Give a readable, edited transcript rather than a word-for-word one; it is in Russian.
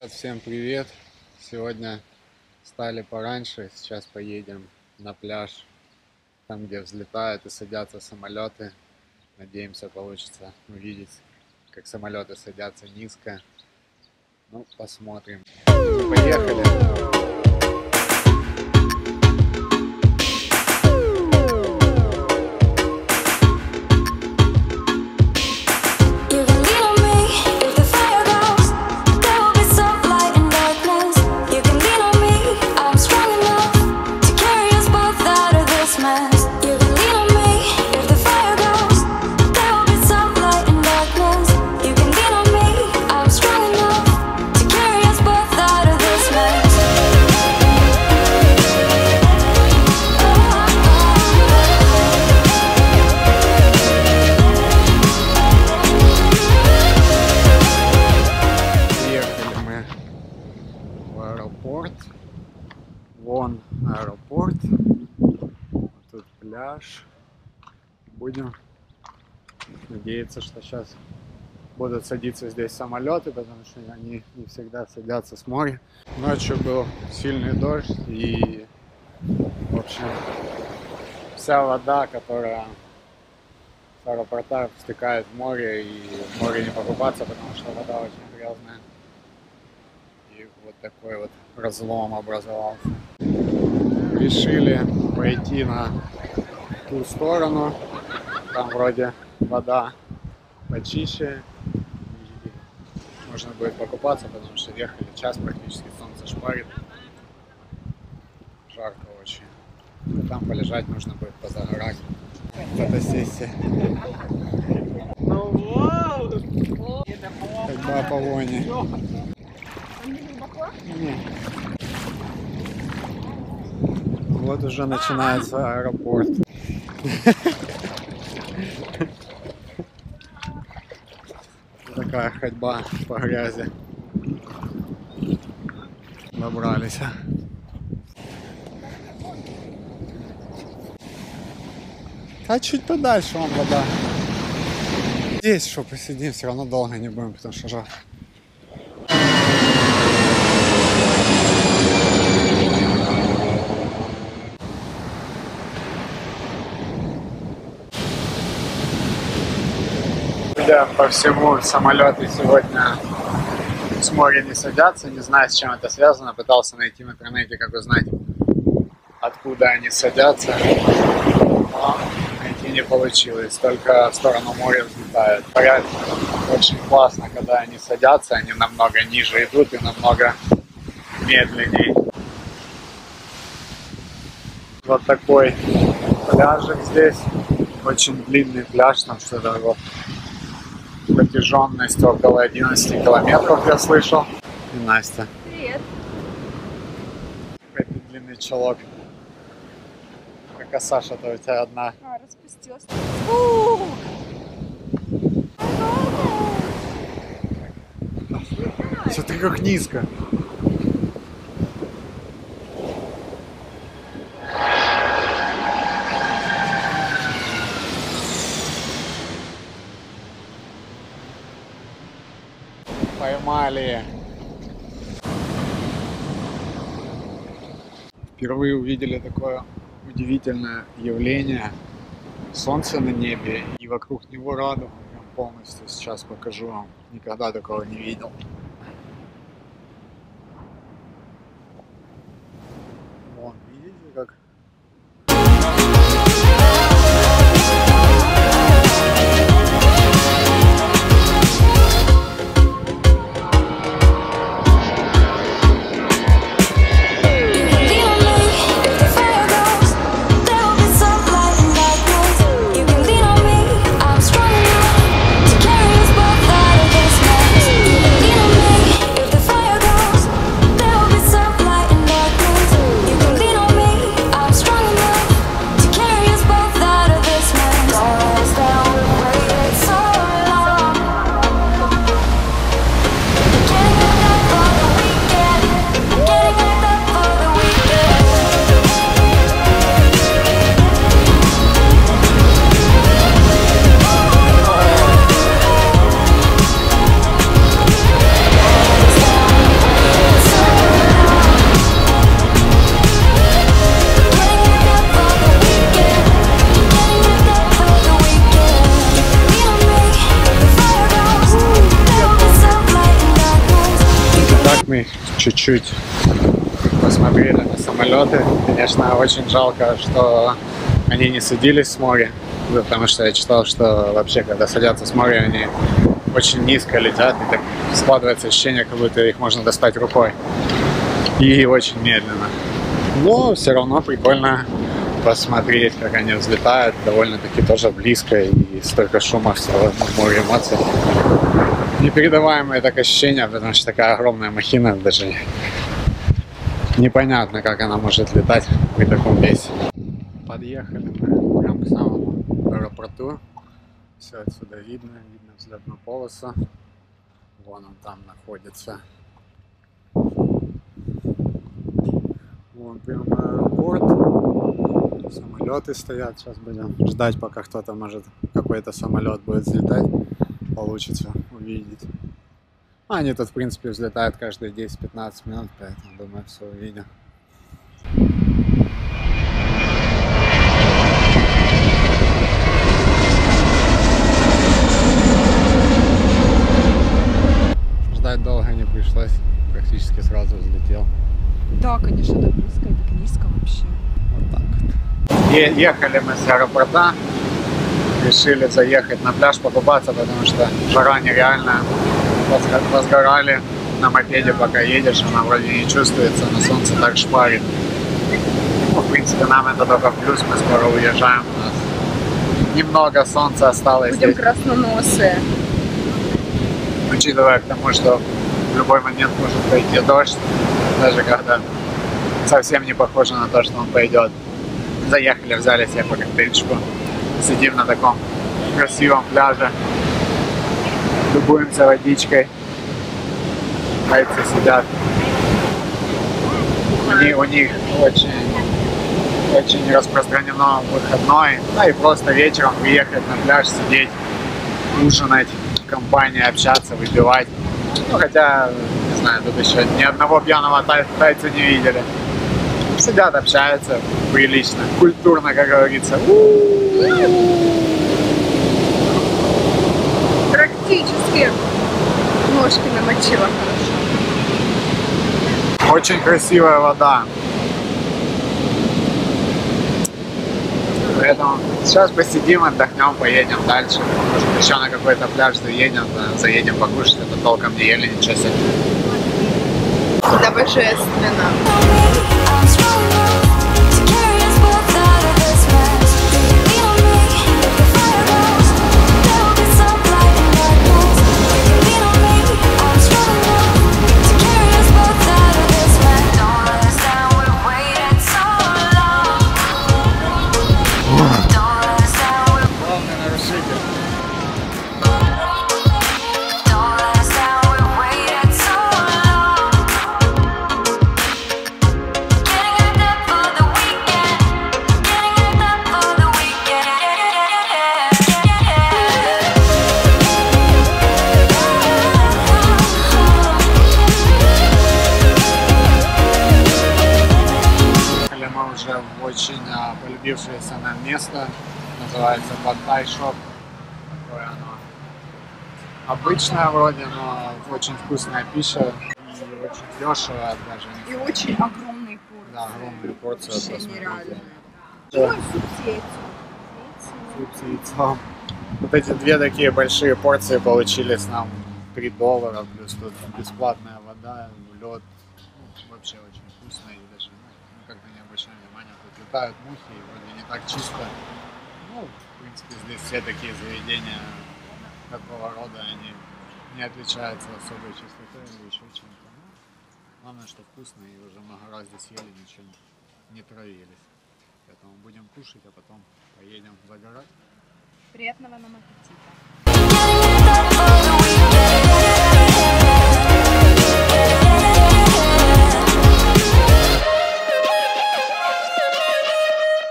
Всем привет! Сегодня встали пораньше, сейчас поедем на пляж, там где взлетают и садятся самолеты. Надеемся, получится увидеть, как самолеты садятся низко. Ну, посмотрим. Поехали! Вон аэропорт, тут пляж. Будем надеяться, что сейчас будут садиться здесь самолеты, потому что они не всегда садятся с моря. Ночью был сильный дождь, и в общем вся вода, которая с аэропорта стекает в море, и в море не покупаться, потому что вода очень грязная. И вот такой вот разлом образовался. Решили пойти на ту сторону, там вроде вода почище, и можно будет покупаться, потому что ехали час, практически солнце шпарит, жарко очень. А там полежать нужно будет, позагорать. Фотосессия. Ходьба по Воне. Вот уже начинается аэропорт. Такая ходьба по грязи. Добрались. А чуть подальше вон вода. Здесь что посидим, все равно долго не будем, потому что жарко. Судя по всему, самолеты сегодня с моря не садятся. Не знаю, с чем это связано. Пытался найти в интернете, как узнать, откуда они садятся. Но найти не получилось. Только в сторону моря взлетают. Говорят, очень классно, когда они садятся. Они намного ниже идут и намного медленнее. Вот такой пляжик здесь. Очень длинный пляж. Там что-то вот протяженность около 11 километров, я слышал. И Настя. Привет. Какой длинный чулок. Как Саша-то у тебя одна. А, распустилась. Смотри, как низко. Поймали. Впервые увидели такое удивительное явление. Солнце на небе, и вокруг него радуга. Прям полностью сейчас покажу вам. Никогда такого не видел. Вон, видите, как? Мы чуть-чуть посмотрели на самолеты. Конечно, очень жалко, что они не садились с моря, потому что я читал, что вообще, когда садятся с моря, они очень низко летят, и так складывается ощущение, как будто их можно достать рукой. И очень медленно. Но все равно прикольно посмотреть, как они взлетают, довольно-таки тоже близко, и столько шума, всего, море эмоций. Непередаваемое так ощущение, потому что такая огромная махина, даже непонятно, как она может летать при таком весе. Подъехали мы прям к самому аэропорту. Все отсюда видно взлетную полосу. Вон он там находится. Вон прям аэропорт. Самолеты стоят. Сейчас будем ждать, пока кто-то, может, какой-то самолет будет взлетать. Получится увидеть. Они тут, в принципе, взлетают каждые 10-15 минут, поэтому, думаю, все увидим. Ждать долго не пришлось, практически сразу взлетел. Да, конечно, так близко и так низко вообще. Вот так вот. Ехали мы с аэропорта, решили заехать на пляж покупаться, потому что жара нереальная. Возгорали на мопеде, пока едешь, она вроде не чувствуется, но солнце так шпарит. Ну, в принципе, нам это только в плюс, мы скоро уезжаем, у нас немного солнца осталось. Будем здесь. красноносые. Учитывая к тому, что в любой момент может пойти дождь, даже когда совсем не похоже на то, что он пойдет. Заехали, взяли себе по коктейльчику, сидим на таком красивом пляже, любуемся водичкой, тайцы сидят. У них очень распространено выходной, да и просто вечером приехать на пляж, сидеть, ужинать, в компании общаться, выпивать. Ну, хотя, не знаю, тут еще ни одного пьяного тайца не видели. Сидят, общаются прилично, культурно, как говорится. Практически ножки намочила хорошо. Очень красивая вода. Поэтому сейчас посидим, отдохнем, поедем дальше. Может, еще на какой-то пляж заедем покушать, это толком не ели ничего себе. Это божественно. Главный нарушитель. Мы уже в очень полюбившееся нам место, называется Пад-Тай Шоп. Такое оно обычное вроде, но очень вкусная пища и очень дешево даже. И очень огромные порции. Да, огромные порции. Вообще нереально. Да. Суп с яйцом. Суп с яйцом. Вот эти две такие большие порции получились нам $3, плюс тут бесплатная вода, лед. Ну, вообще очень вкусно и даже мы как-то не обращаем внимания. Тут летают мухи и вроде не так чисто. Ну, в принципе, здесь все такие заведения такого рода, они не отличаются особой чистотой или еще чем-то. Ну, главное, что вкусно, и уже много раз здесь ели, ничего не травились. Поэтому будем кушать, а потом поедем загорать. Приятного нам аппетита.